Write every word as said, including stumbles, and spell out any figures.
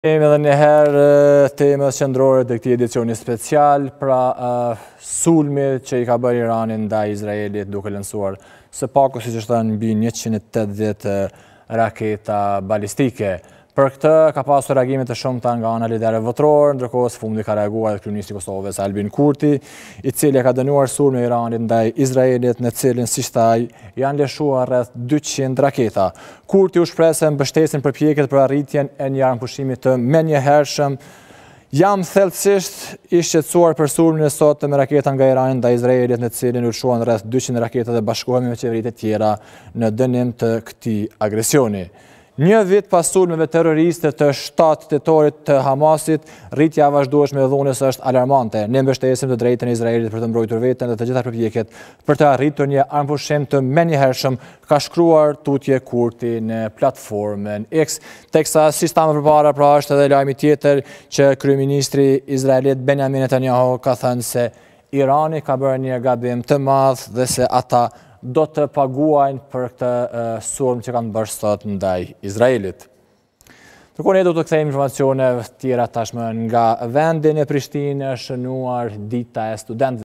Kemi edhe njëherë temës qendrore të këtij edicioni special, pra uh, sulmit që i ka bërë Irani ndaj Izraelit duke lancuar së paku, siç është thënë, mbi njëqind e tetëdhjetë raketa balistike. Për këtë ka pasur reagime të shumta nga ana liderëve votror, ndërkohë së fundi ka reaguar edhe kryeministri i Kosovës Albin Kurti, i cili ka dënuar sulmin e Iranit ndaj Izraelit, në cilin, siç tha ai, janë lëshuar rreth dyqind raketa. Kurti u shpreh se mbështesin përpjekjet për arritjen e një armëpushimi të menjëhershëm. Jam thellësisht i shqetësuar për sulmin e sotëm me raketa nga Irani ndaj Izraelit, në cilin u lëshuan rreth dyqind raketa dhe bashkohemi me qeveritë e tjera në dënim të këtij agresioni. Një vit pas sulmeve terroriste të shtatë tetorit të Hamasit, rritja e vazhdueshme e dhunës është alarmante. Ne mbështesim të drejtën e Izraelit për të mbrojtur veten dhe të gjitha përpjekjet për të arritur një armëpushim të menjëhershëm, ka shkruar tutje Kurti në platformën X. Teksa si thamë përpara, pra është edhe lajmi tjetër që kryeministri izraelit Benjamin Netanyahu ka thënë se Irani ka bërë një gabim të madh dhe se ata do të paguajnë për këtë uh, sulm që kanë bërë sot ndaj Izraelit. Ndërkohë ne do të kthejmë informacione tjera tashmë nga vendi. Në Prishtinë është shënuar dita e studentëve.